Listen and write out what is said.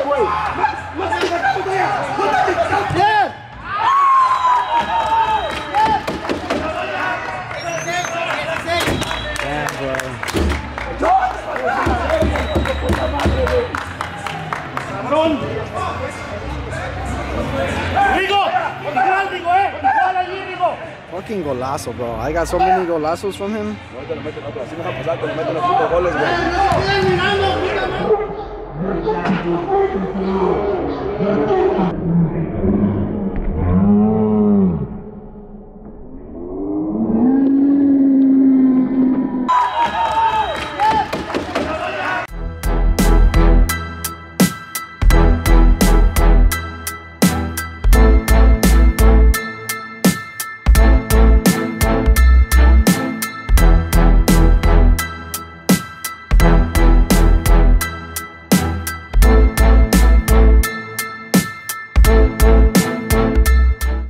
güey. ¡Bien! ¡Cabrón! ¡Rigo! ¡Igual, Rigo, ¡Igual allí, Rigo! Fucking golazo, bro. I got so many golazos from him. No te lo meten otro, así nos va a pasar, te lo meten los putos goles, güey.